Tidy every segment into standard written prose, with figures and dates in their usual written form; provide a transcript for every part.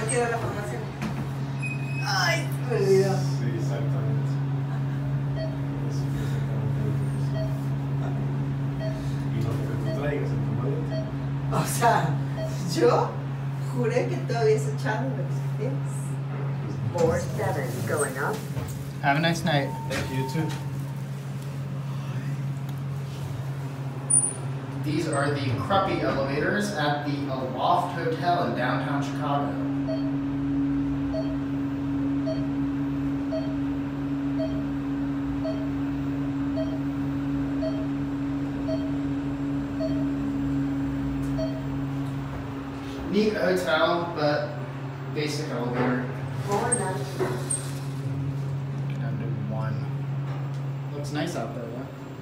que ir a la farmacia. Ay, me olvidó. Sí, exactamente. Sí, exactamente. Y lo que tú traigas en tu maleta. O sea, yo juré que todavía se echaron los pies. 47 going up. Have a nice night. Thank you, too. These are the Cruppy elevators at the Aloft Hotel in downtown Chicago. Neat hotel, but basic elevator. 499. Down to 1. Looks nice out there, though.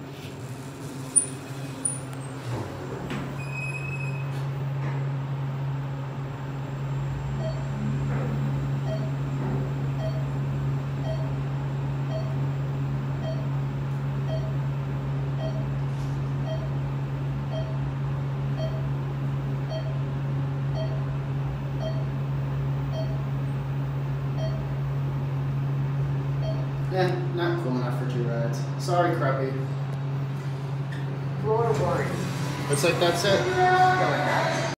Not cool enough for 2 rides. Sorry, Cruppy. Floor 1. Looks like that's it. Going up.